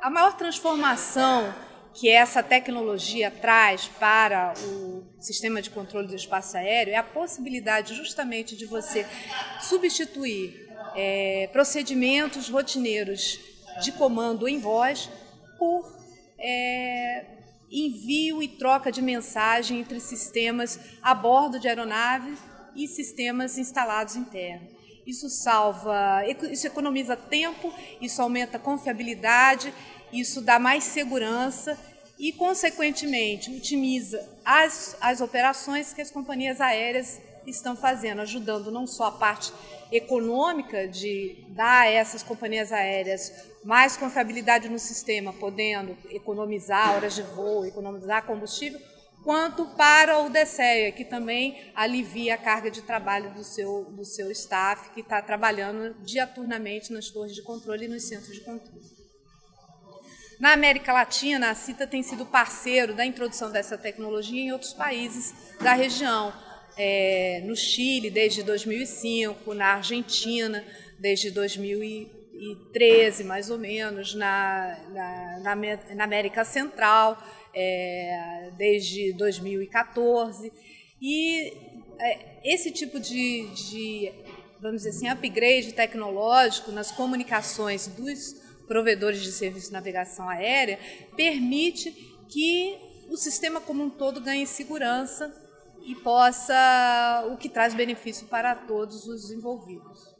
A maior transformação que essa tecnologia traz para o sistema de controle do espaço aéreo é a possibilidade justamente de você substituir procedimentos rotineiros de comando em voz por envio e troca de mensagem entre sistemas a bordo de aeronaves e sistemas instalados em terra. Isso economiza tempo, isso aumenta a confiabilidade, isso dá mais segurança e, consequentemente, otimiza as operações que as companhias aéreas estão fazendo, ajudando não só a parte econômica de dar a essas companhias aéreas mais confiabilidade no sistema, podendo economizar horas de voo, economizar combustível, quanto para o DSEA, que também alivia a carga de trabalho do seu staff, que está trabalhando diaturnamente nas torres de controle e nos centros de controle. Na América Latina, a CITA tem sido parceiro da introdução dessa tecnologia em outros países da região. No Chile, desde 2005, na Argentina, desde 2013, mais ou menos, na América Central, desde 2014. E esse tipo de, vamos dizer assim, upgrade tecnológico nas comunicações dos provedores de serviço de navegação aérea permite que o sistema como um todo ganhe segurança e o que traz benefício para todos os envolvidos.